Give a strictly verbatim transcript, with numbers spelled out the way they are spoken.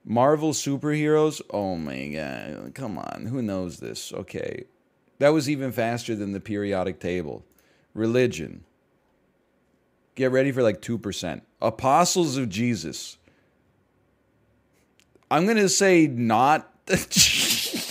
Marvel superheroes? Oh my god. Come on. Who knows this? Okay. That was even faster than the periodic table. Religion. Get ready for like two percent. Apostles of Jesus. I'm going to say not.